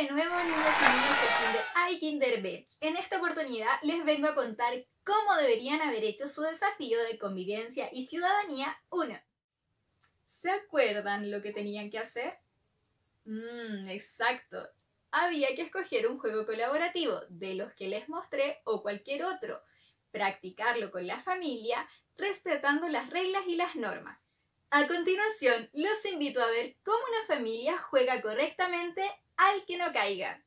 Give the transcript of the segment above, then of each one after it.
de nuevo, niños y niñas del Kinder A y Kinder B. En esta oportunidad les vengo a contar cómo deberían haber hecho su desafío de convivencia y ciudadanía 1. ¿Se acuerdan lo que tenían que hacer? Exacto. Había que escoger un juego colaborativo de los que les mostré o cualquier otro, practicarlo con la familia, respetando las reglas y las normas. A continuación, los invito a ver cómo una familia juega correctamente al que no caiga.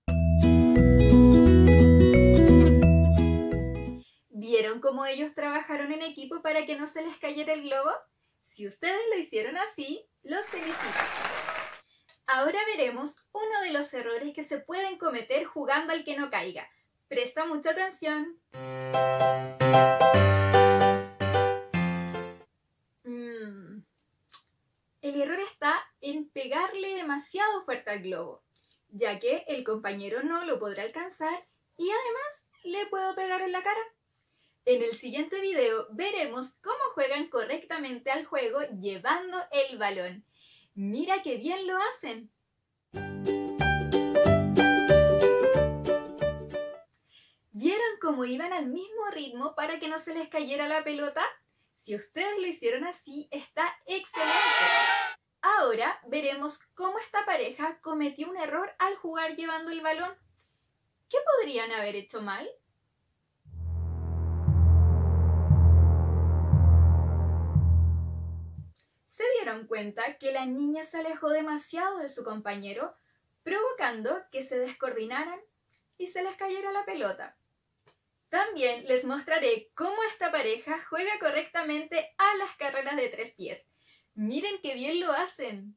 ¿Vieron cómo ellos trabajaron en equipo para que no se les cayera el globo? Si ustedes lo hicieron así, los felicito. Ahora veremos uno de los errores que se pueden cometer jugando al que no caiga. Presta mucha atención. El error está en pegarle demasiado fuerte al globo, ya que el compañero no lo podrá alcanzar y además le puedo pegar en la cara. En el siguiente video veremos cómo juegan correctamente al juego llevando el balón. ¡Mira qué bien lo hacen! ¿Vieron cómo iban al mismo ritmo para que no se les cayera la pelota? Si ustedes lo hicieron así, está excelente. Ahora veremos cómo esta pareja cometió un error al jugar llevando el balón. ¿Qué podrían haber hecho mal? ¿Se dieron cuenta que la niña se alejó demasiado de su compañero, provocando que se descoordinaran y se les cayera la pelota? También les mostraré cómo esta pareja juega correctamente a las carreras de 3 pies. ¡Miren qué bien lo hacen!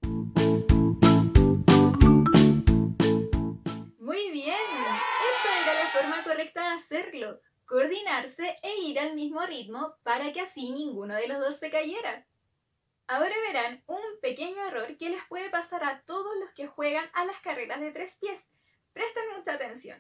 ¡Muy bien! Esa era la forma correcta de hacerlo. Coordinarse e ir al mismo ritmo para que así ninguno de los dos se cayera. Ahora verán un pequeño error que les puede pasar a todos los que juegan a las carreras de 3 pies. Presten mucha atención.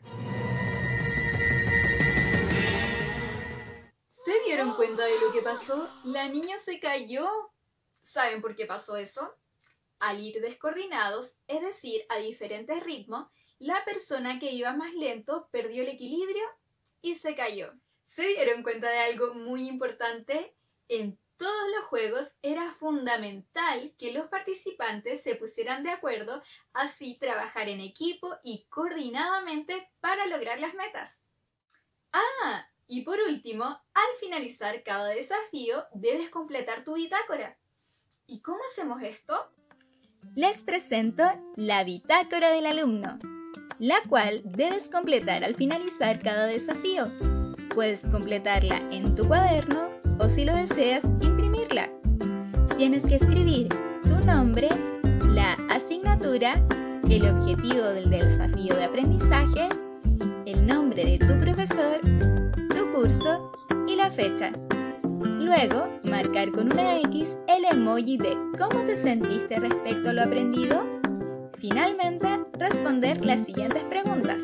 ¿Se dieron cuenta de lo que pasó? La niña se cayó. ¿Saben por qué pasó eso? Al ir descoordinados, es decir, a diferentes ritmos, la persona que iba más lento perdió el equilibrio y se cayó. ¿Se dieron cuenta de algo muy importante? En todos los juegos era fundamental que los participantes se pusieran de acuerdo, así trabajar en equipo y coordinadamente para lograr las metas. Y por último, al finalizar cada desafío, debes completar tu bitácora. ¿Y cómo hacemos esto? Les presento la bitácora del alumno, la cual debes completar al finalizar cada desafío. Puedes completarla en tu cuaderno o, si lo deseas, imprimirla. Tienes que escribir tu nombre, la asignatura, el objetivo del desafío de aprendizaje, el nombre de tu profesor, tu curso y la fecha. Luego, marcar con una X el emoji de cómo te sentiste respecto a lo aprendido. Finalmente, responder las siguientes preguntas.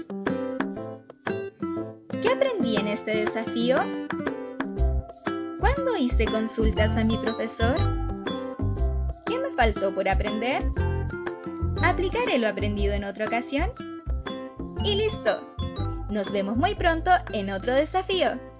¿Qué aprendí en este desafío? ¿Cuándo hice consultas a mi profesor? ¿Qué me faltó por aprender? ¿Aplicaré lo aprendido en otra ocasión? Y listo. Nos vemos muy pronto en otro desafío.